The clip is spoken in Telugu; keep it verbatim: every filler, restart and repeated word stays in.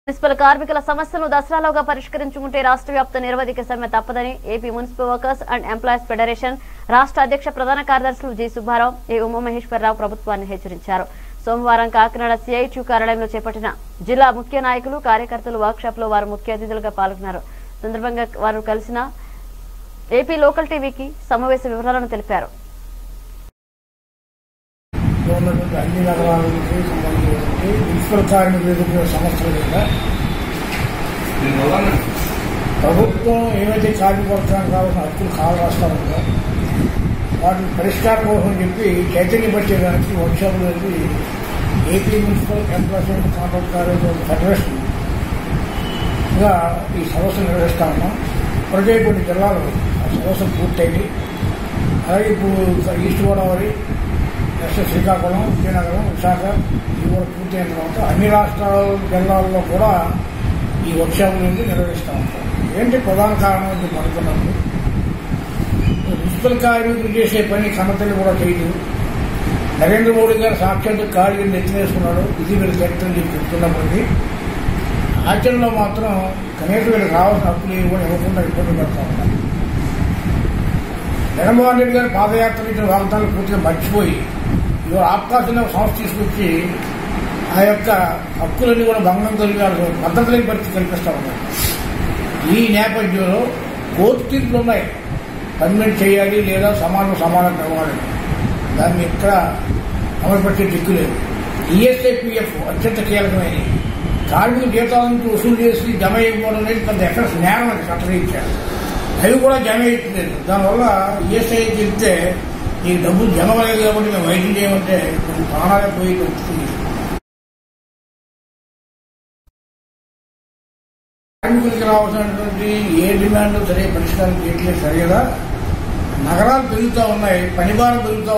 మున్సిపల్ కార్మికుల సమస్యలను దసరాలోగా పరిష్కరించుకుంటే రాష్ట్ర వ్యాప్త నిరవధిక సమ్మె తప్పదని AP municipal workers and employees federation రాష్ట్ర అధ్యక్ష ప్రధాన కార్యదర్శులు జి సుబ్బారావు ఏ ఉమామహేశ్వరరావు ప్రభుత్వాన్ని హెచ్చరించారు. సోమవారం కాకినాడ సిఐటియు కార్యాలయంలో చేపట్టిన జిల్లా ముఖ్య నాయకులు కార్యకర్తలు వర్క్ షాప్ లో వారు ముఖ్య అతిథులుగా పాల్గొన్నారు. సందర్భంగా వారు కలిసిన ఏపీ లోకల్ టీవీకి సమావేశ వివరాలను తెలిపారు. అన్ని నగరాలకి సంబంధించి మున్సిపల్ కార్మికుల సమస్యల మీద ప్రభుత్వం ఏవైతే కార్మిక వర్గానికి కావాల్సిన హక్కులు కావాలి రాష్ట్రాల్లో వాటిని పరిష్కారం కోసం చెప్పి చైతన్యపరిచేదానికి వర్క్షాపులు వెళ్ళి AP municipal employees and contract కార్మికుల ఫెడరేషన్గా ఈ సమస్యలు నిర్వహిస్తా ఉన్నాం. ఇప్పటికే కొన్ని జిల్లాలు ఆ సమస్యలు పూర్తయింది. అలాగే ఇప్పుడు ఈస్ట్ గోదావరి, నెక్స్ట్ శ్రీకాకుళం, విజయనగరం, విశాఖ ఇవి కూడా పూర్తయిన తర్వాత అన్ని రాష్ట్రాల జిల్లాల్లో కూడా ఈ వర్క్షాపుల నుంచి నిర్వహిస్తూ ఉంటాం. ఏంటి ప్రధాన కారణం అని అనుకున్నప్పుడు మున్సిపల్ కార్మికులు చేసే పని కన్నతల్లి కూడా చేయదు. నరేంద్ర మోడీ గారు సాక్షాత్తు ఖాళీ నెత్తినేసుకున్నాడు. ఇది వీళ్ళు కరెక్ట్ చెప్పి చెప్తున్నప్పటికీ ఆచరణలో మాత్రం కనీసం వీళ్ళకి రావాల్సిన హక్కులు ఏవి కూడా ఇవ్వకుండా ఇబ్బంది పడుతూ ఉన్నారు. జగన్మోహన్ రెడ్డి గారు పాదయాత్ర ఇచ్చిన వాగ్దానాలు పూర్తిగా మర్చిపోయి ఇవాళ ఆప్కాసిన సంస్థ తీసుకొచ్చి ఆ యొక్క హక్కులన్నీ కూడా భంగం కలిగారు, భద్రత లేని పరిస్థితి కల్పిస్తూ ఉన్నారు. ఈ నేపథ్యంలో కోర్టు తీర్పులు ఉన్నాయి, పర్మినెంట్ చేయాలి లేదా సమానం సమానం ఇవ్వాలి. దాన్ని ఇక్కడ అమలుపరిచే దిక్కు లేదు. ఈఎస్ఐ పిఎఫ్ అత్యంత కీలకమైనది. కార్మికుల జీతాల నుంచి వసూలు చేసి జమ అయిపోవడం అనేది కొంత ఎక్కడ నేరం అది కట్టడించారు. అవి కూడా జమ అయిపోలేదు. దానివల్ల ఈఎస్ఐ చెప్తే నీకు డబ్బులు జమ అయ్యేది కాబట్టి మేము వైద్యం చేయమంటే కొన్ని ప్రాణాలే పోయి వస్తుంది. కార్మికులకి రావాల్సినటువంటి ఏ డిమాండ్ సరే పరిష్కారం చేయట్లేదు. సరిగా నగరాలు పెరుగుతూ ఉన్నాయి, పనిభారం పెరుగుతూ